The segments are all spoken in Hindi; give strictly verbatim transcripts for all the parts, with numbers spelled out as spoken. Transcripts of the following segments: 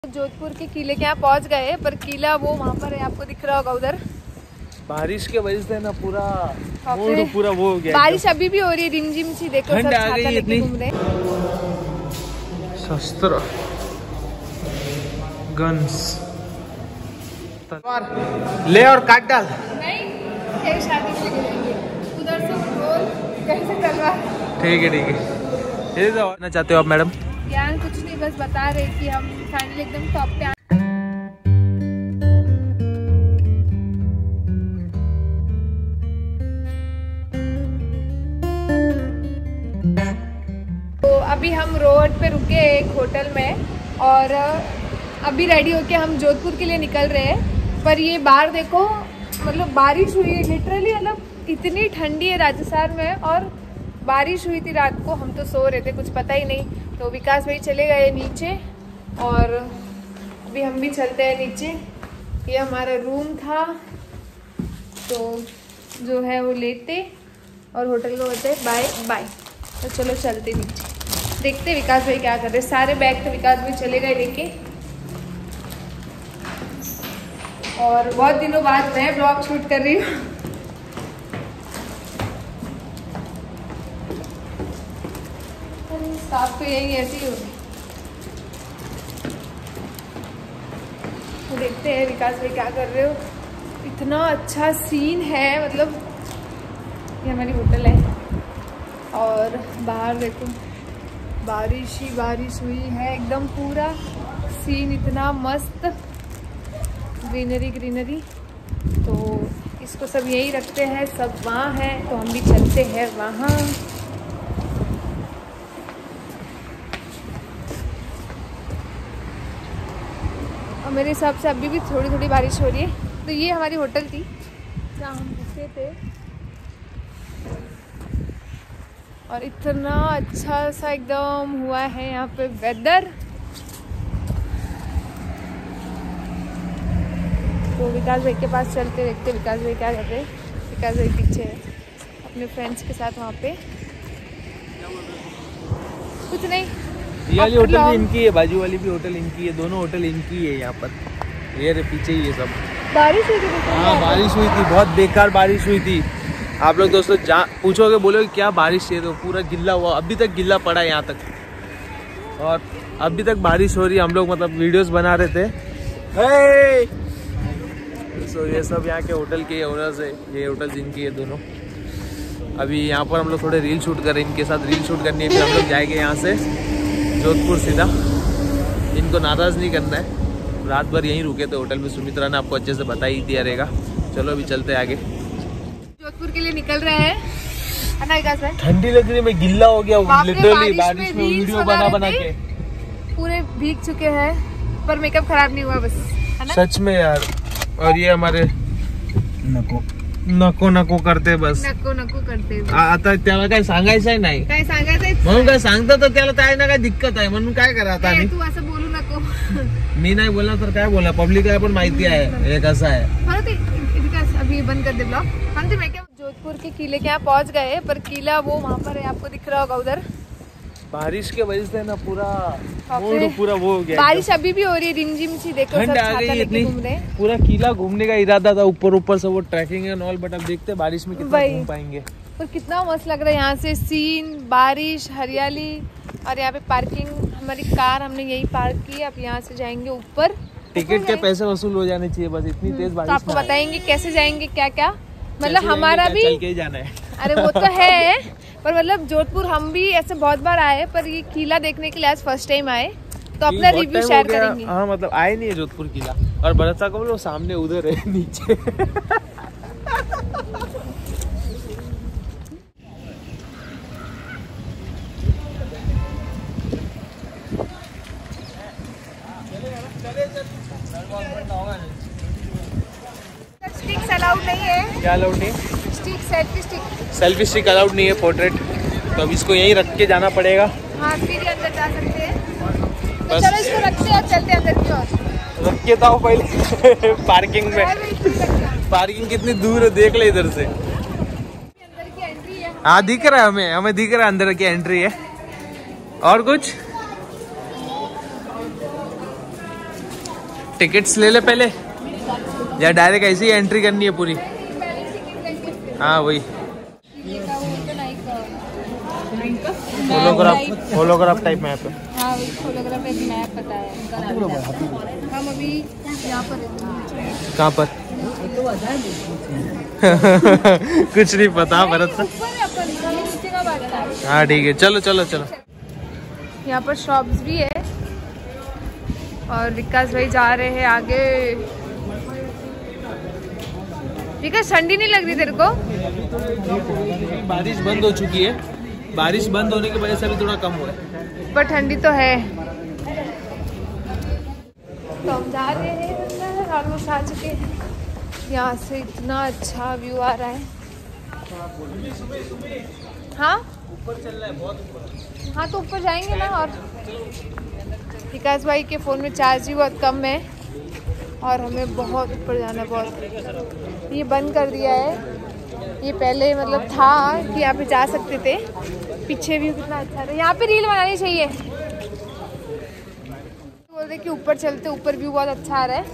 जोधपुर के किले के यहाँ पहुँच गए, पर किला वो वहाँ पर है, आपको दिख रहा होगा उधर। बारिश के वजह से ना पूरा मूड पूरा वो हो गया। बारिश अभी भी हो रही है रिमझिम सी, देखो सब छाता लेके घूम रहे हैं। शस्त्र गन्स ले और काट डाल। नहीं, तेरी शादी में लेके जाएंगे। उधर से ढोल कैसे तलवार। ठीक है ठीक है। ये तो ना चाहते हो आप मैडम? यार कुछ नहीं, बस बता रहे कि हम फाइनली एकदम टॉप पे आ। तो अभी हम रोड पे रुके एक होटल में और अभी रेडी होके हम जोधपुर के लिए निकल रहे हैं। पर ये बाहर देखो, मतलब बारिश हुई है लिटरली, मतलब इतनी ठंडी है राजस्थान में और बारिश हुई थी रात को। हम तो सो रहे थे, कुछ पता ही नहीं। तो विकास भाई चले गए नीचे और अभी हम भी चलते हैं नीचे। ये हमारा रूम था, तो जो है वो लेते और होटल को बोलते बाय बाय। तो चलो चलते नीचे, देखते विकास भाई क्या कर रहे हैं। सारे बैग तो विकास भाई चले गए लेके। और बहुत दिनों बाद मैं ब्लॉग शूट कर रही हूँ। साफ तो यही ऐसी ही होगी। तो देखते हैं विकास भाई क्या कर रहे हो। इतना अच्छा सीन है, मतलब ये हमारी होटल है और बाहर देखो बारिश ही बारिश हुई है, एकदम पूरा सीन इतना मस्त, ग्रीनरी ग्रीनरी। तो इसको सब यही रखते हैं, सब वहाँ है तो हम भी चलते हैं वहाँ। और मेरे हिसाब से अभी भी थोड़ी थोड़ी बारिश हो रही है। तो ये हमारी होटल थी जहाँ हम रुके थे और इतना अच्छा सा एकदम हुआ है यहाँ पे वेदर। तो विकास भाई के पास चलते, देखते विकास भाई क्या कर रहे हैं। विकास भाई पीछे है अपने फ्रेंड्स के साथ वहाँ पे। कुछ नहीं, ये वाली होटल भी इनकी है, बाजू वाली भी होटल इनकी है, दोनों होटल इनकी है यहाँ पर। ये रे पीछे ही है सब। बारिश हुई थी? हाँ बारिश हुई थी, बहुत बेकार बारिश हुई थी। आप लोग दोस्तों जा पूछोगे, बोलोगे क्या बारिश है, तो पूरा गिल्ला हुआ, अभी तक गिल्ला पड़ा है यहाँ तक और अभी तक बारिश हो रही है। हम लोग मतलब वीडियोस बना रहे थे। hey! तो ये सब यहाँ के होटल के ओनर्स है, ये होटल इनकी है दोनों। अभी यहाँ पर हम लोग थोड़े रील शूट कर रहे हैं, इनके साथ रील शूट करनी है। फिर हम लोग जाएंगे यहाँ से जोधपुर सीधा। इनको नाराज़ नहीं करना है, रात भर यहीं रुके थे होटल में। सुमित्रा ने आपको अच्छे से बता ही दिया रहेगा। चलो अभी चलते आगे। जोधपुर के लिए निकल रहे हैं। ठंडी लग रही है, मैं गिल्ला हो गया लिटरली बारिश में वीडियो बना बना के। पूरे भीग चुके हैं पर मेकअप खराब नहीं हुआ बस, है ना? सच में यार। और ये हमारे नको नको नको करते बस, नको नको करते आता त्याला काय सांगायचं नाही, काय सांगायचं म्हणून काय सांगता तर त्याला काय ना काय दिक्कत आहे म्हणून काय करा आता आम्ही। तू असं बोलू नको। मी नाही बोलला तर काय बोला, पब्लिकला पण माहिती आहे हे कसं आहे। विकास अभी बंद कर दे ब्लॉग। हम तो मैं क्या जोधपुर के किले के यहाँ पहुँच गए, पर किला वो वहाँ पर है, आपको दिख रहा होगा उधर। बारिश के वजह से ना पूरा मूड पूरा वो हो गया। बारिश अभी भी हो रही है रिमझिम सी, देखो सब छाता लेके घूम रहे हैं। पूरा किला घूमने का इरादा था, ऊपर ऊपर से वो ट्रैकिंग एंड ऑल, बट अब देखते हैं बारिश में कितना घूम पाएंगे। और कितना मस्त लग रहा है यहाँ से सीन, बारिश, हरियाली। और यहाँ पे पार्किंग, हमारी कार हमने यही पार्क की। अब यहाँ से जाएंगे ऊपर। टिकट के पैसे वसूल हो जाने चाहिए बस, इतनी तेज बारिश। तो आपको बताएंगे कैसे जाएंगे, क्या क्या मतलब हमारा भी चल के जाना है। अरे वो तो है, पर मतलब जोधपुर हम भी ऐसे बहुत बार आए, पर ये किला देखने के लिए आज फर्स्ट टाइम आए, तो अपना रिव्यू शेयर करेंगे। हाँ मतलब आए नहीं है जोधपुर किला। और भरत साहब को बोलो सामने उधर है नीचे। स्टिक्स अलाउड नहीं है। क्या अलाउड नहीं? Stick, selfie stick. Selfie stick allowed नहीं है, पोर्ट्रेट। तो अब इसको यहीं रख के जाना पड़ेगा। हाँ फिर ही अंदर जा सकते हैं। तो चलो इसको रखते हैं और चलते हैं अंदर की ओर। रख के तो पहले पार्किंग में। पार्किंग कितनी दूर है देख ले इधर से। अंदर की एंट्री है। हाँ दिख रहा है, हमें हमें दिख रहा है अंदर की एंट्री है। और कुछ टिकट्स ले ले पहले या डायरेक्ट ऐसे ही एंट्री करनी है पूरी? हाँ वही होलोग्राफ होलोग्राफ टाइप मैप है। हाँ होलोग्राफ एक मैप पता है। हम अभी यहाँ पर कहाँ पर कुछ नहीं पता भरत सा। हाँ ठीक है चलो चलो चलो। यहाँ पर शॉप्स भी है और विकास भाई जा रहे हैं आगे। विकास ठंडी नहीं लग रही तेरे को? बारिश बंद हो चुकी है, बारिश बंद होने की वजह से अभी थोड़ा कम हुआ है, पर ठंडी तो है। तो हम जा रहे हैं, ऑलमोस्ट आ चुके हैं। यहाँ से इतना अच्छा व्यू आ रहा है। हाँ ऊपर चल रहा है बहुत ऊपर। हाँ तो ऊपर जाएंगे ना। और विकास भाई के फ़ोन में चार्ज भी बहुत कम है और हमें बहुत ऊपर जाना है बहुत। ये बंद कर दिया है। ये पहले मतलब था कि यहाँ पे जा सकते थे। पीछे व्यू कितना अच्छा था। यहाँ पे रील बनानी चाहिए। बोल रहे कि ऊपर चलते, ऊपर व्यू बहुत अच्छा आ रहा है।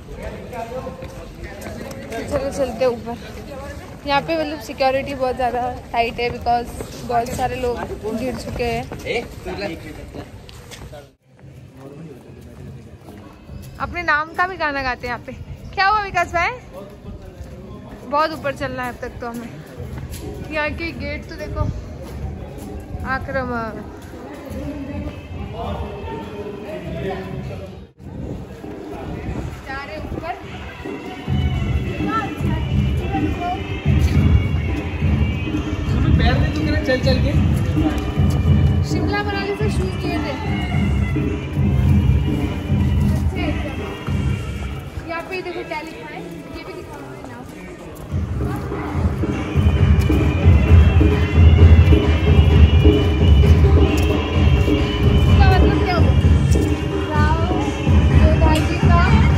चलो चलते ऊपर। यहाँ पे मतलब सिक्योरिटी बहुत ज़्यादा टाइट है बिकॉज बहुत सारे लोग गिर चुके हैं। अपने नाम का भी गाना गाते हैं यहाँ पे। क्या हुआ विकास भाई? बहुत ऊपर चलना है अब तक तो हमें। यहाँ के गेट तो देखो आक्रमण। जा रहे ऊपर। पैर दे दूंगे ना चल चल के। शिमला मनाली से शूज लिए थे। यहाँ पे देखो क्या लिखा है, ये भी लिखा हुआ है नाम। इसका मतलब क्या होगा? राव योधाजी का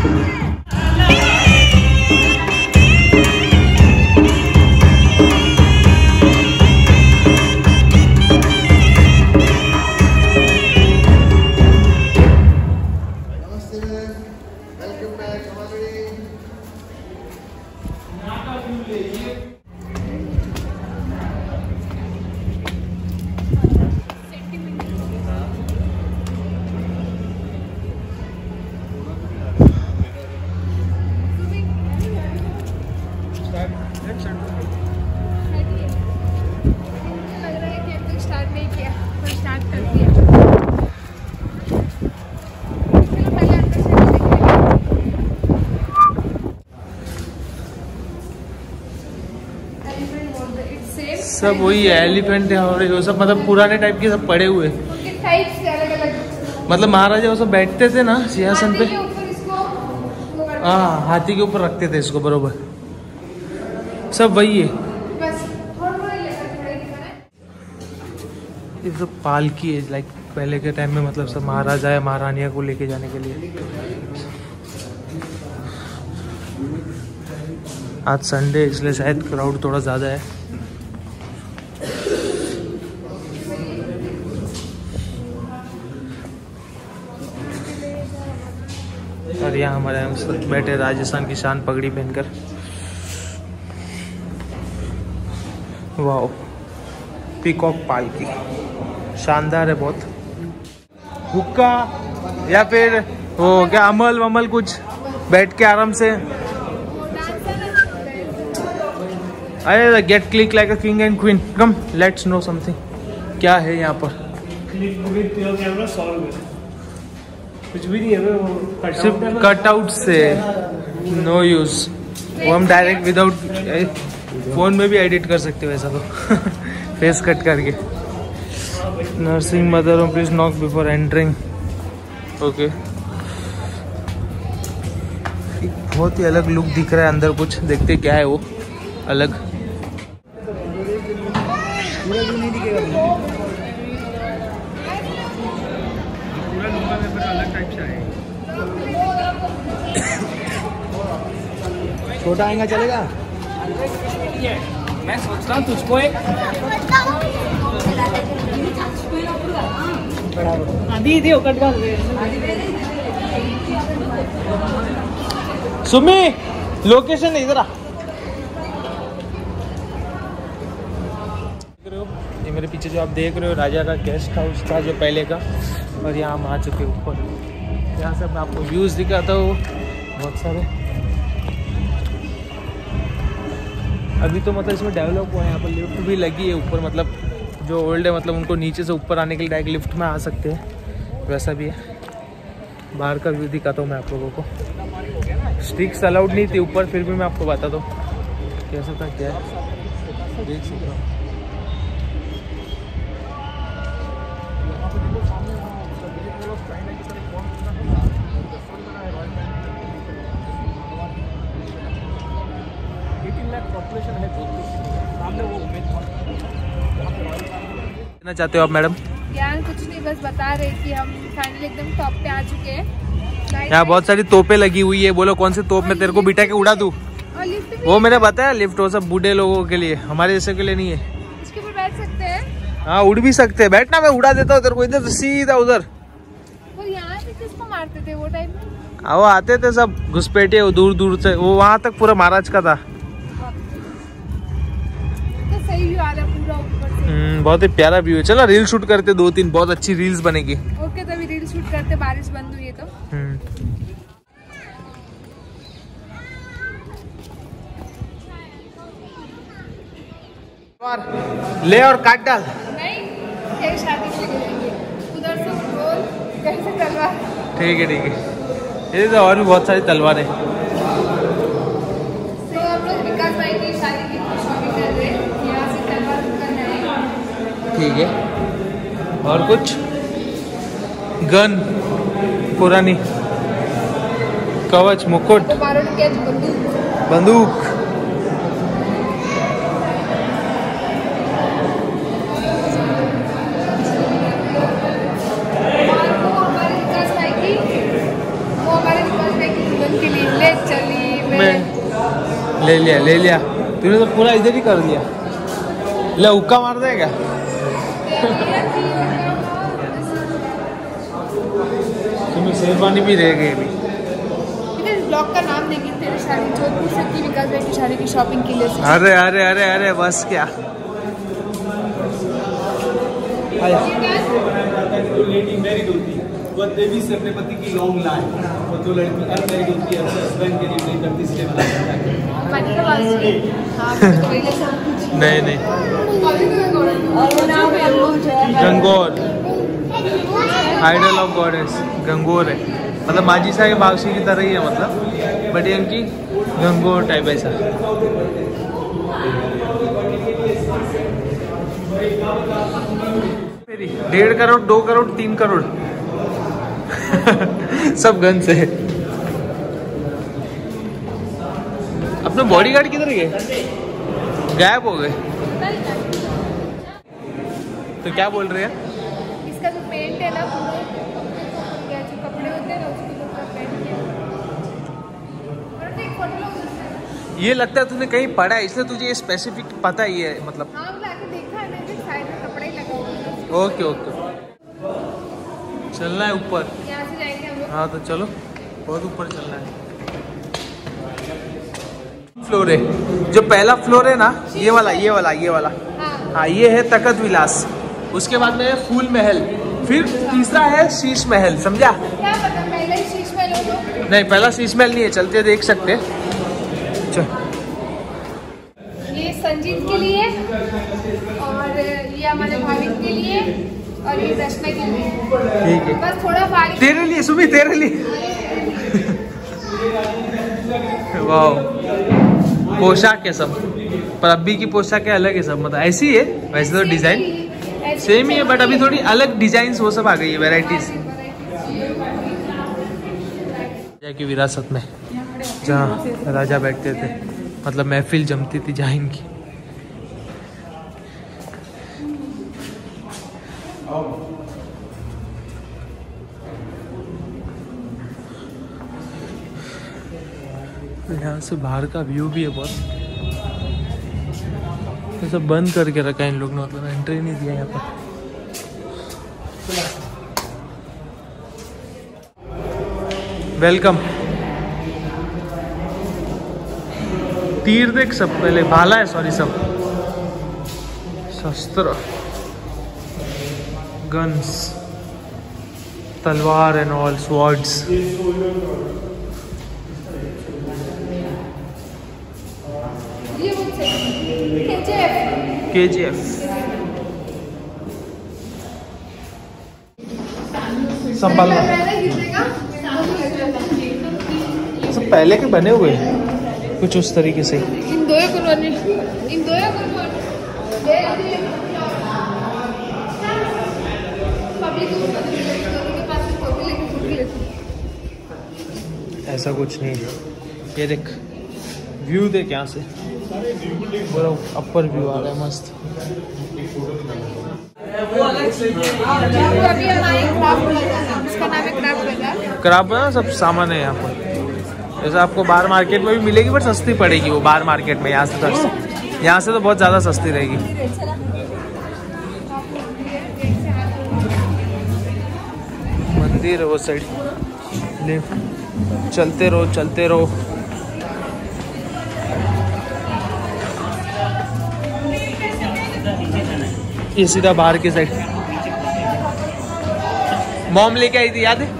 सब वही है, एलिफेंट है और वो सब मतलब पुराने टाइप के सब पड़े हुए। मतलब महाराजा वो सब बैठते थे ना सिंहासन पे। हाँ हाथी के ऊपर रखते थे इसको, बरोबर सब वही है। ये सब पालकी है, लाइक पहले के टाइम में मतलब सब महाराजा या महारानिया को लेके जाने के लिए। आज संडे इसलिए शायद क्राउड थोड़ा ज़्यादा है। और यहाँ हमारे हम सब बैठे राजस्थान की शान पगड़ी पहनकर। वाओ पीकॉक पालकी शानदार है बहुत। हुक्का या फिर वो क्या अमल वमल कुछ बैठ के आराम से। अरे get click like a king and queen, come let's know something. क्या है यहाँ पर? कुछ भी नहीं है वो, सिर्फ कटआउट से नो यूज। वो हम डायरेक्ट विदाउट फोन में भी एडिट कर सकते हो वैसा तो फेस कट करके। Nursing mother please knock before entering. Okay बहुत ही अलग लुक दिख रहा है अंदर, कुछ देखते क्या है वो अलग। छोटा आएगा चलेगा? मैं सोच रहा हूँ तुझको एक आधी थी कट सुमी लोकेशन इधर आ। ये मेरे पीछे जो आप देख रहे हो राजा का गेस्ट हाउस था जो पहले का, और यहाँ हम आ चुके ऊपर। यहाँ से मैं आपको व्यूज़ दिखाता हूँ बहुत सारे। अभी तो मतलब इसमें डेवलप हुआ है, यहाँ पर लिफ्ट भी लगी है ऊपर, मतलब जो ओल्ड है मतलब उनको नीचे से ऊपर आने के लिए डायरेक्ट लिफ्ट में आ सकते हैं, वैसा भी है। बाहर का व्यू दिखाता हूँ मैं आप लोगों को। स्टिक्स अलाउड नहीं थी ऊपर, फिर भी मैं आपको बताता हूँ कैसा था क्या है, देख सकते हो। कहना चाहते हो आप मैडम? ज्ञान कुछ नहीं, बस बता रहे कि हम फाइनली एकदम टॉप पे आ चुके हैं। यहाँ बहुत सारी तोपें लगी हुई है। बोलो कौन सी तोप में तेरे को बिठा के उड़ा दूँ? वो मैंने बताया लिफ्ट वो सब बूढ़े लोगों के लिए, हमारे जैसे के लिए नहीं है। इसके ऊपर बैठ सकते हैं? हाँ उड़ भी सकते हैं। बैठना, मैं उड़ा देता हूँ तेरे को इधर से सीधा उधर। और यहाँ से किसको मारते थे वो टाइम में? वो आते थे सब घुसपैठे दूर दूर से, वो वहाँ तक पूरा महाराज का था। तो सही व्यू आ रहा है पूरा ऊपर से। हम्म, बहुत ही प्यारा व्यू है। चलो रील शूट करते दो तीन, बहुत अच्छी रील्स बनेगी। ओके, तभी रील शूट करते, बारिश बंद हुई है तो। ले और काट डाल। नहीं, ये शादी के लिए जाएंगे। उधर से बोल, कैसे तलवार। ठीक है ठीक है। ये तो और भी बहुत सारी तलवार है। तो हम लोग विकास भाई की शादी की शॉपिंग कर रहे हैं, यहाँ से तलवार करना है। ठीक है। और कुछ गन, पुरानी कवच, मुकुट, बंदूक बंदूक। ले लिया ले लिया तूने तो पूरा इधर ही कर दिया। ले हुक्का मार देगा। तुम्हें शेरवानी भी रह गई अभी। ब्लॉग का नाम देगी तेरी शादी जोधपुर से की विकास भाई की शादी की शॉपिंग के लिए। अरे अरे अरे अरे बस क्या। वह देवी से अपने पति की लॉन्ग लाए, वो दो लड़की अनमैरिड होती है, हस्बैंड के लिए नहीं करती, इसलिए मना करता है। नहीं नहीं Gangaur, idol of goddess Gangaur है, मतलब माजी साहब के बागशी की तरह ही है मतलब, बट ये उनकी गंगोर टाइप ऐसा। डेढ़ करोड़, दो करोड़, तीन करोड़ सब गन से। अपने बॉडीगार्ड किधर गए? गायब हो गए। तो क्या बोल रहे हैं? इसका जो पेंट है ना, क्या जो कपड़े होते हैं ना उसके ऊपर पेंट किया। ये लगता है तूने कहीं पढ़ा है इसलिए तुझे ये स्पेसिफिक पता ही है मतलब। हाँ, लाके देखा है मैंने, साइड में कपड़े ही लगे हुए। ओके ओके, चलना है ऊपर। यहाँ से जाएंगे हम लोग। हाँ तो चलो, बहुत ऊपर चलना है। फ्लोर है, जो पहला फ्लोर है ना ये वाला ये वाला ये वाला हाँ, हाँ ये है तखत विलास। उसके बाद में है फूल महल, फिर तीसरा है शीश महल। समझा? क्या पता पहले ही शीश महल हो तो? नहीं पहला शीश महल नहीं है, चलते देख सकते हैं। ये संजीत के लिए और ये हमारे भाविक के लिए और ये दशमा के लिए। ठीक है, बस थोड़ा भारी तेरे लिए सुबह, तेरे लिए। वाह, पोशाक है सब, पर अभी की पोशाक अलग है सब, मतलब ऐसी है वैसे तो डिजाइन सेम ही है, बट अभी थोड़ी अलग डिजाइन वो सब आ गई है, वेराइटीज। राजा की विरासत में जहाँ राजा बैठते थे, मतलब महफिल जमती थी जहाँ इनकी। यहाँ से बाहर का व्यू भी है बहुत, तो सब बंद करके रखा है इन लोग ने, मतलब एंट्री नहीं दिया यहाँ पर। वेलकम। तीर देख सब, पहले भाला है, सॉरी सब शस्त्र, गन्स, तलवार एंड ऑल स्वॉर्ड्स। के जी एफ संभालना सब पहले के बने हुए हैं कुछ उस तरीके से। इन दो कॉलोनी इन दो ऐसा कुछ नहीं है। ये देख व्यू देख यहाँ से, पूरा अपर व्यू आ रहा है मस्त। अभी हमारे क्राफ्ट बाजार, इसका नाम है क्राफ्ट बाजार। क्राफ्ट बाजार सब सामान है यहाँ पर। जैसे आपको बाहर मार्केट में भी मिलेगी पर सस्ती पड़ेगी वो बाहर मार्केट में। यहाँ से तो यहाँ से तो बहुत ज़्यादा सस्ती रहेगी। मंदिर है वो साइड, चलते रहो चलते रहो। ये सीधा बाहर की साइड मॉम लेके आई थी, याद है?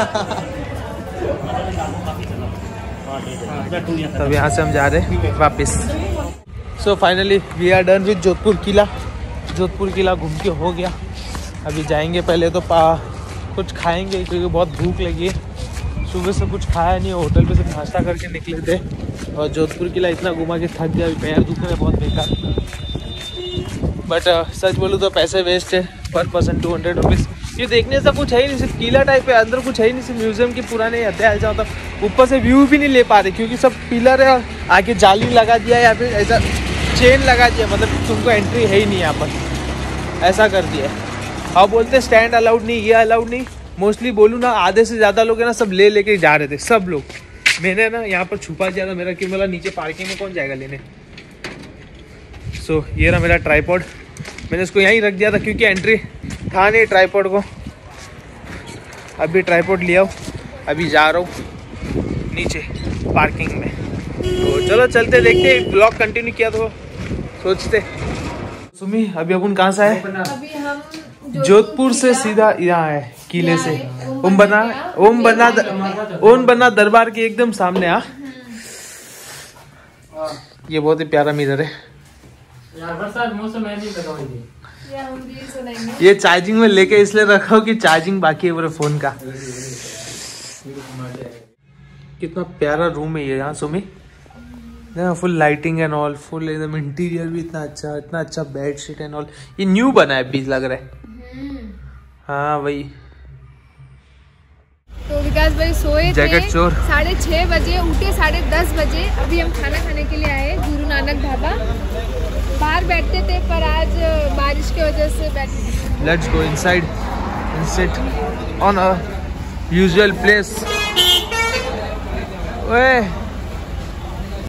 तब यहाँ से हम जा रहे हैं वापस। So finally we are done with Jodhpur किला। जोधपुर किला घूम के हो गया। अभी जाएंगे, पहले तो पा कुछ खाएंगे क्योंकि बहुत भूख लगी है। सुबह से कुछ खाया नहीं, होटल पे से नाश्ता करके निकले थे और जोधपुर किला इतना घुमा के थक गया, पैर दुख रहे बहुत बेकार। बट uh, सच बोलूँ तो पैसे वेस्ट है, पर पर्सन टू हंड्रेड रुपीज़। ये देखने से कुछ है ही नहीं, सिर्फ किला टाइप है, अंदर कुछ है ही नहीं, सिर्फ म्यूजियम की पुराने अध्याय जाता। ऊपर से व्यू भी नहीं ले पा रहे क्योंकि सब पिलर है और आगे जाली लगा दिया या फिर ऐसा चेन लगा दिया, मतलब तुमको एंट्री है ही नहीं यहाँ पर, ऐसा कर दिया है। और बोलते स्टैंड अलाउड नहीं, ये अलाउड नहीं। मोस्टली बोलूँ ना, आधे से ज़्यादा लोग है ना सब ले लेके जा रहे थे, सब लोग। मैंने ना यहाँ पर छुपा दिया था मेरा कि मतलब नीचे पार्किंग में कौन जाएगा लेने। सो so, ये रहा मेरा ट्राईपॉड, मैंने इसको यहीं रख दिया था क्योंकि एंट्री था नहीं ट्राईपॉड को। अभी ट्राईपॉड लिया हूँ, अभी जा रहा हूँ नीचे पार्किंग में। तो चलो चलते देखते, ब्लॉग कंटिन्यू किया तो सोचते। सुमी अभी अपन कहाँ से आए? अभी हम जोधपुर से सीधा यहाँ है किले से। ओम बना ओम बना ओम बना दरबार के एकदम सामने। आ ये बहुत ही प्यारा मिरर है। ये चार्जिंग में लेके इसलिए रखा हो कि चार्जिंग बाकी है मेरे फोन का। कितना प्यारा रूम है ये यहाँ Sumi, full lighting and all, full एकदम इंटीरियर भी इतना अच्छा, इतना अच्छा बेड शीट एंड ऑल। ये न्यू बना है बीच लग रहा है। हाँ वही। तो विकास भाई सोए थे चोर साढ़े छह बजे, उठे साढ़े दस बजे। अभी हम खाना खाने के लिए आए गुरु नानक ढाबा। बाहर बैठते थे पर आज बारिश की वजह से बैठे। Let's go inside and sit on a usual place. ओए